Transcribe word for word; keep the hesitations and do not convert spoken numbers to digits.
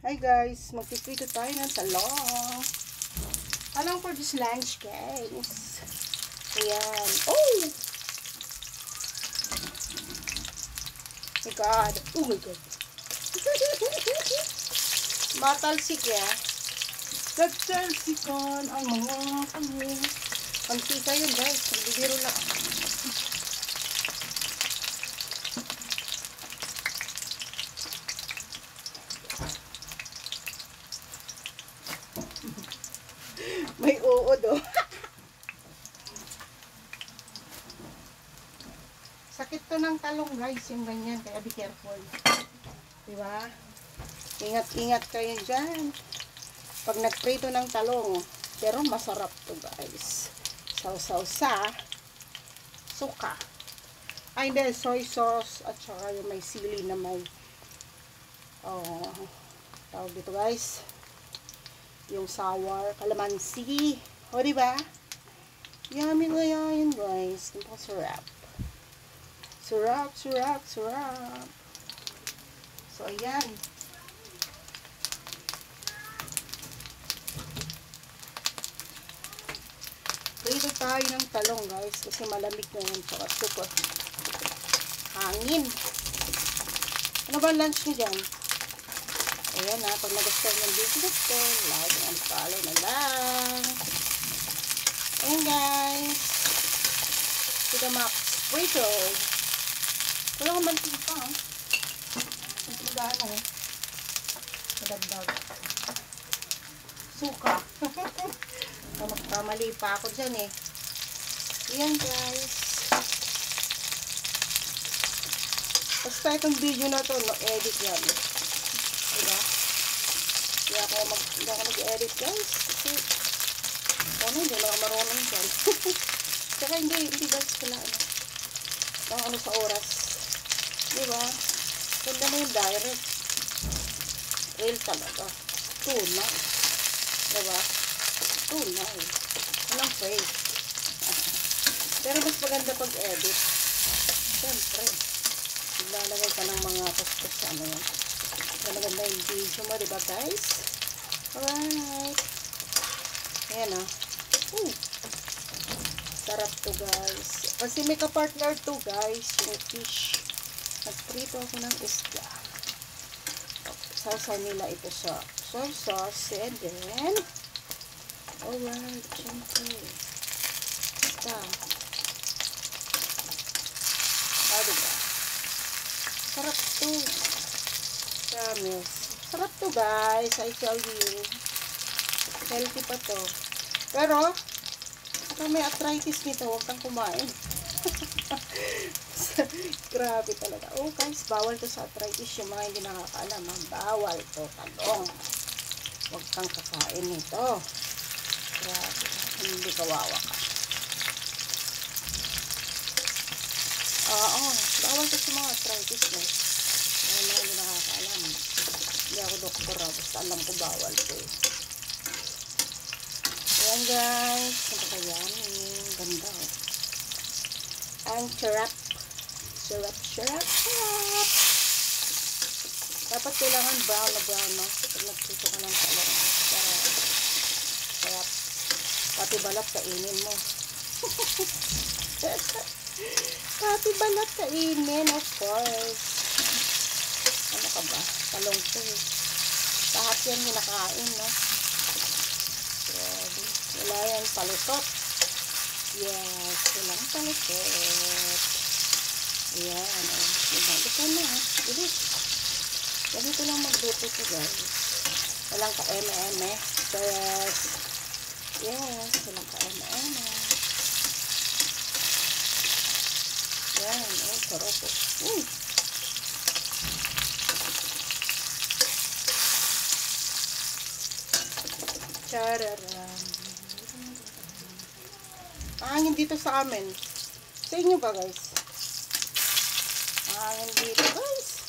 Hi guys, magpiprito tayo ng talong. Talong for this lunch, guys. Ayan. Oh! My God. Oh my God. Matalsik ya. Nagtalsikan ang mga kami. Pansika yun guys. Nagbibiro lang. May uod oh. Sakit to ng talong guys, yung ganyan. Kaya be careful. Diba? Ingat-ingat kayo dyan. Pag nagprito ng talong. Pero masarap to guys. Sausaw sa suka. Ay hindi, soy sauce. At saka yung may sili na may oh, tawag dito guys. Yung sour, calamansi. O, diba? Yummy na yan, guys. Ang sarap. Sarap, sarap, sarap. So, ayan. Prito tayo ng talong, guys. Kasi malamig na yan. Tsaka super hangin. Ano ba lunch nyo dyan? Ayan na, pag nag-start ng business ko, like and follow na lang. Ayan guys. To the max. Prito. Wala ka mantin pa, ha? Ang pagano, eh. Madagdag. Suka. Kamali pa ako dyan, eh. Ayan guys. Basta itong video na to, no, edit yan. Diba? Hindi ako mag, hindi ako mag-edit guys. Kasi, ano, hindi lang marunong dyan. Saka hindi, hindi guys pala, ano, ang ano sa oras. Diba? Ganda na yung direct. Real talaga. Tunay. Diba? Tunay. Walang fake. Pero mas maganda pag-edit. Siyempre. Lalagay ka ng mga kuskus sa ano yan. Maganda yung video mo, diba guys? Alright. Ayan o. Oh. Sarap to guys. Kasi may ka-partner to guys. Yung fish. Nagprito ako ng isda. Sausaw nila ito sa soy sauce. And then, alright. Siyempre. Basta. Ah, diba? Sarap to. Promise. Sarap to guys. I tell you. Healthy pa to. Pero, kung may arthritis nito, huwag kang kumain. Grabe talaga. Oh guys, bawal to sa arthritis. Yung mga hindi nakakaalam, ha? Bawal to. Talong. Huwag kang kakain nito. Grabe. Hindi kawawa ka. Oo. Bawal to sa mga arthritis, guys. Ay, mga hindi nakakaalam. Hindi ako doktor, ha? Basta alam ko bawal to eh. Ayan guys. Ito kaya yung ganda oh. Ang charap. Charap, charap, charap. Dapat kailangan brown na brown, no? Pag nagsuso ka ng talong. Charap. Charap. Pati balat kainin mo. Pati balat kainin, of course. Ano ka ba? Talong to eh. Lahat yan hinakain, no? Grabe. Wala yan palusot. Yes. Walang palusot. Ayan. Oh. Ito na. Bilis. Ganito lang magluto ito guys. Walang ka-eme-eme. Yes. Yes. Walang ka-eme-eme. Yan. Oh, sarap oh. Uy. Chararam. Hangin dito sa amin. Sa inyo ba guys? Hangin dito guys.